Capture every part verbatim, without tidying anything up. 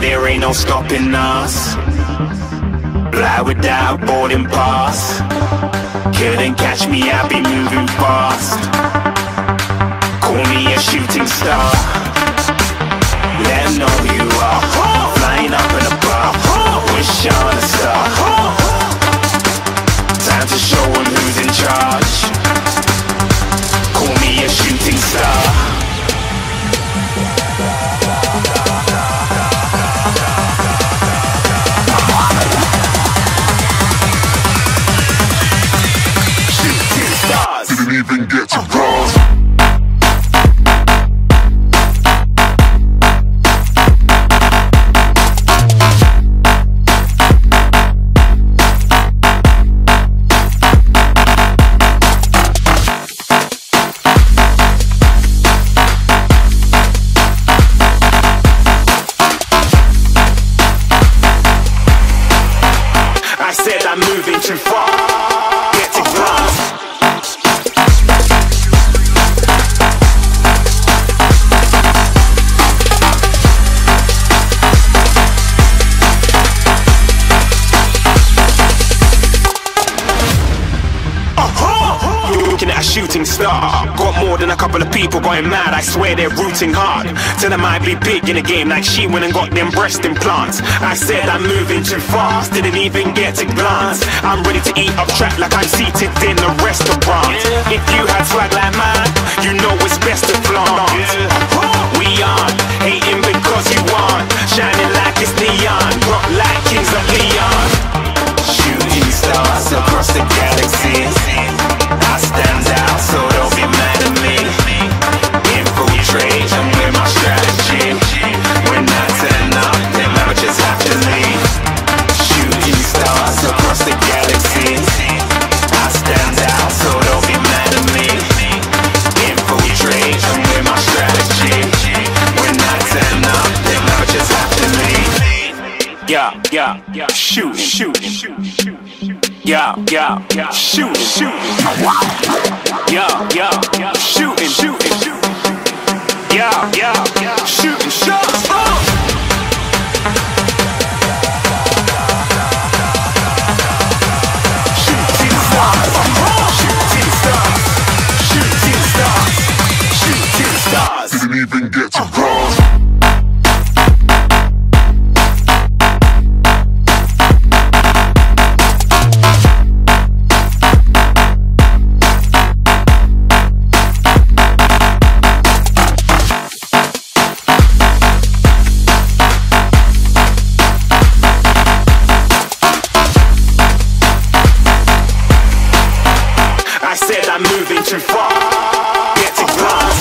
there ain't no stopping us. Fly without boarding pass. Couldn't catch me, I'll be moving fast. Call me a shooting star. Let 'em know who you are. Flying up in a bar. Wish on a star. Time to show 'em who's in charge. Call me a shooting star. Shooting stars. Didn't even get to cross. I said I'm moving too far. Get to glass. Looking at a shooting star. Got more than a couple of people going mad. I swear they're rooting hard. Tell them I'd be big in the game like she went and got them breast implants. I said I'm moving too fast. Didn't even get to glance. I'm ready to eat up track like I'm seated in a restaurant. If you had swag like mine, you know it's best to flaunt. We aren't hating because you aren't. Shining like it's neon. Rock like kings of Leon. Shooting stars across the galaxy. I stand out, so don't be mad at me. Infiltrate, I'm with my strategy. When I turn up, them amateurs have to leave. Shooting stars across the galaxy. I stand out, so don't be mad at me. Infiltrate, I'm with my strategy. When I turn up, them amateurs have to leave. Yeah, yeah, yeah, shoot, shoot, shoot, shoot. Yeah, yeah, yeah, shooting, shooting. Yeah, yeah, yeah, shooting, shooting, shooting. Yeah, yeah, yeah, shooting shots. Oh! Shooting stars, shooting stars, shooting stars, shooting stars. Didn't even get to cross. I'm moving too far. Get to glass.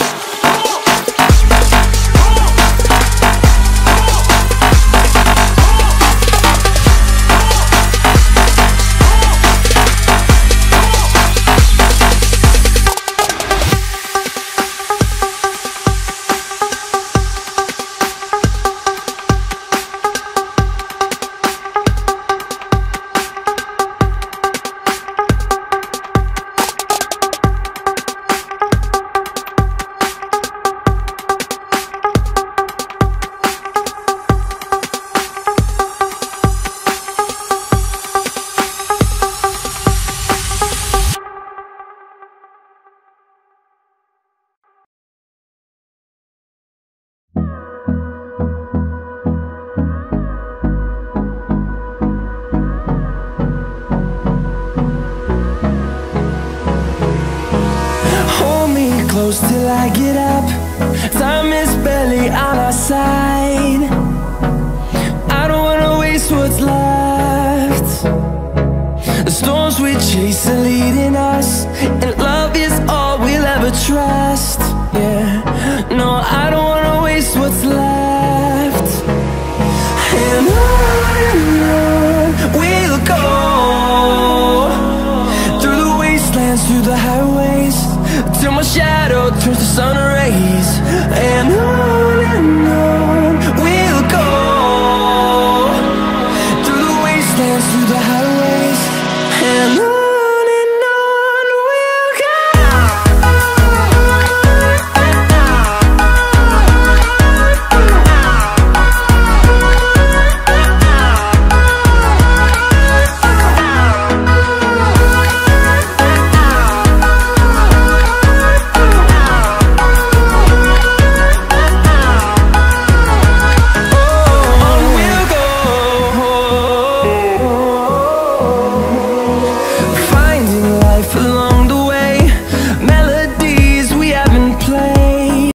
Close till I get up. Time is barely on our side. I don't wanna waste what's left. The storms we chase are leading us, and love is all we'll ever trust. Yeah, no, I don't wanna waste what's left. And on and on we'll go, through the wastelands, through the highways, till my shadow turns to sun.